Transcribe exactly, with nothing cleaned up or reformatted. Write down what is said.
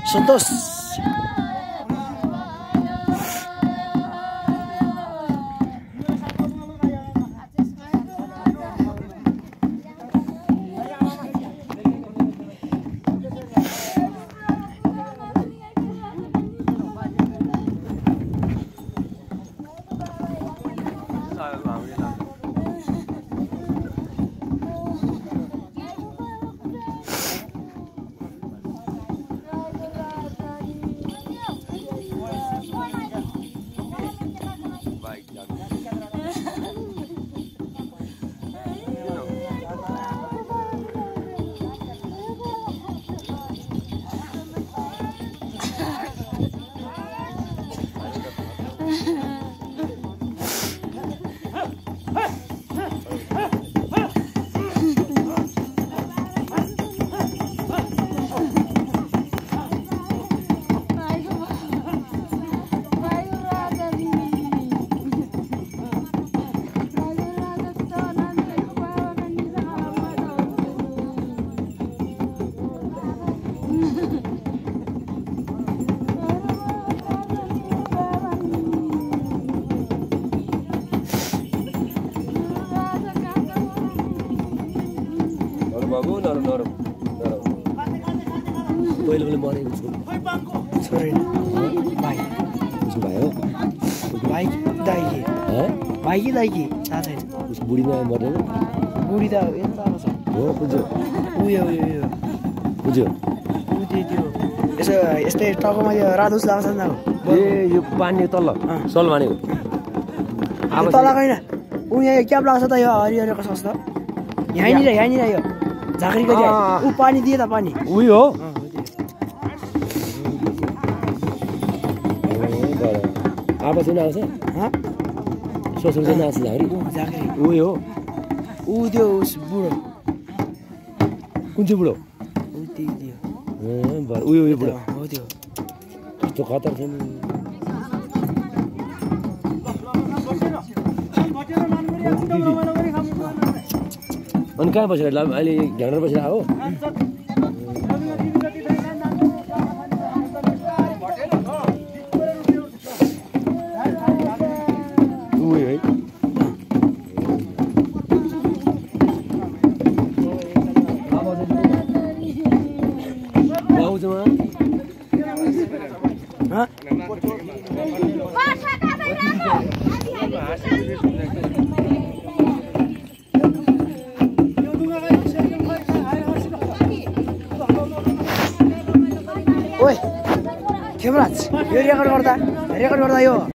सन्तोष पहिले पहिले मरेको छु छोरी भाइ उसको भाइ हो भाइ दाइ के भाइ कि दाइ के थाहा छैन उसको बुढी नयाँ मरेन बुढी त यता छ हो बुझ्यो उयो उयो उयो बुझ्यो उ त्यो त्यो यसो यस्तै टाउकोमा यो राधुस लाग्छ नि अब ए यो पानी तल सल भनेको अब तल हैन उ यहाँ क्याप लाग्छ त यो हरि हरिको सस्तो यहाँनिर यहाँनिर यो झाँक्री गरी उ पानी दिए त पानी उयो हो आपा चाहिँ आउँछ हँ सोसो चाहिँ आउँछ झाँक्री झाँक्री उयो हो ऊ त्यो बुढो कुन चाहिँ बुढो ऊ त्यही त्यो उयो उयो बुढो हो त्यो कस्तो खतर छ नि अनि कहाँ बसेर अहिले घ्याउर बसेर आऊ ओइ खेमराज यो रेकर्ड गर्दा रेकर्ड गर्दा यो